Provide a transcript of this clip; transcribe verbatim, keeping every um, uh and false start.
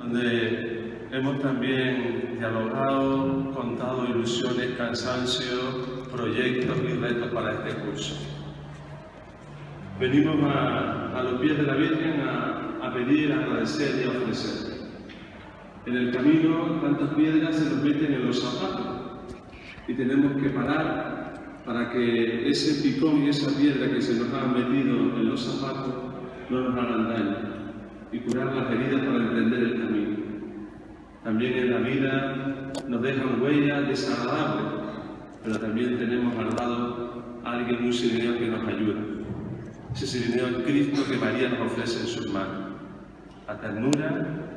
donde hemos también dialogado, contado ilusiones, cansancio, proyectos y retos para este curso. Venimos a, a los pies de la Virgen a, a pedir, a agradecer y a ofrecer. En el camino, tantas piedras se nos meten en los zapatos y tenemos que parar para que ese picón y esa piedra que se nos ha metido en los zapatos no nos hagan daño y curar las heridas para emprender el camino. También en la vida nos dejan huellas desagradables, pero también tenemos al lado a alguien, un sirineo que nos ayuda. Ese sirineo es Cristo que María nos ofrece en sus manos. La ternura